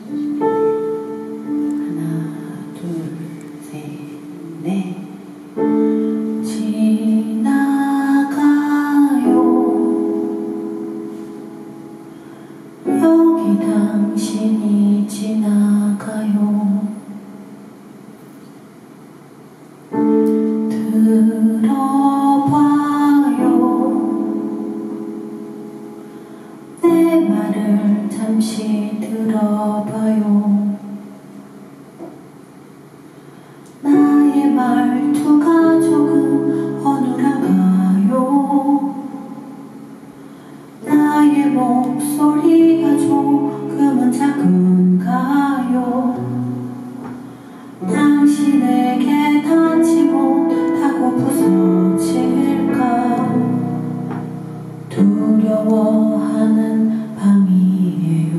당신이 지나가요. 들어봐요. 내 말을 잠시 들어봐요. 나의 말투가 조금 어눌한가요? 나의 목소리가 조금은 작은가요? 당신에게 닿지 못하고 부서질까 두려워하는 밤이에요.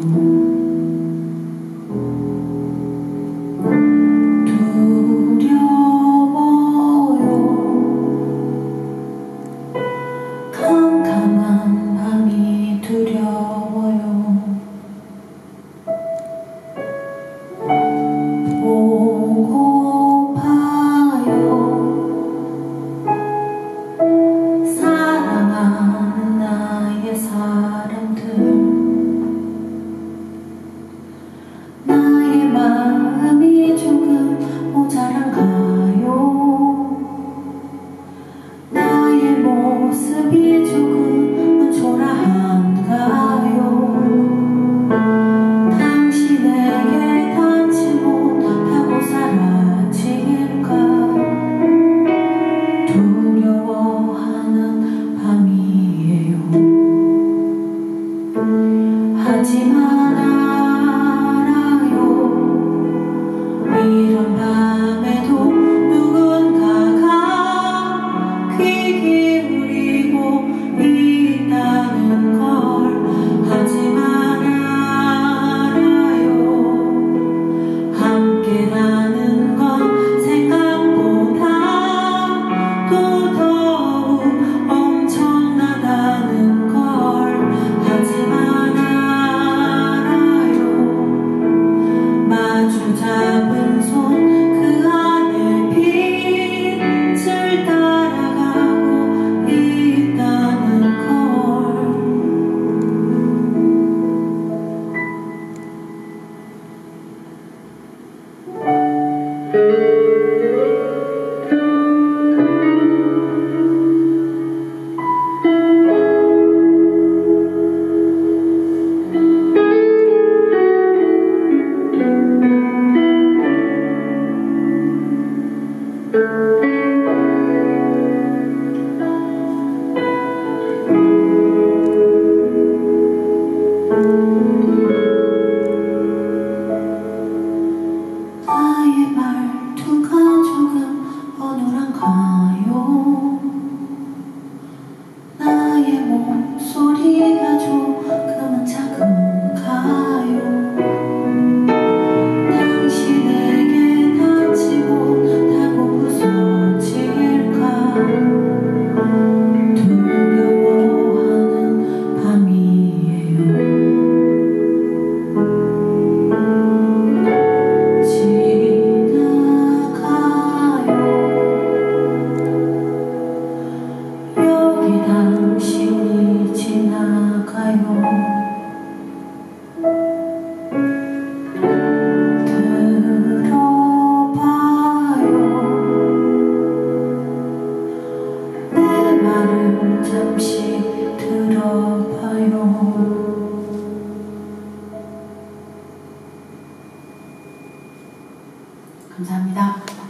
두려워요. 캄캄한 밤이 두려워요. 보고파요. 사랑하는 나의 사람들, 나의 마음이 조금 모자란가요? 나의 모습이 조금은 초라한가요? 당신에게 닿지 못하고 사라질까 두려워하는 밤이에요. 하지만 알아요. 이런 밤에도 누군가가 귀 기울이고 있다는 걸. 하지만 알아요. 함께라는 건 생각보다 또 더욱 엄청나다는 걸. 하지만 알아요. 마주 잡은 손 그 안에 빛을 따라가고 있다는 걸. 나의 말투가 조금 어눌한가요? 나의 목소리가 조금은 작은가요? 당신에게 닿지 못하고 부서질까 두려워하는 밤이에요. 지나가요. 여기 당신이 지나가요. 들어봐요. 내 말을 잠시 들어봐요. 감사합니다.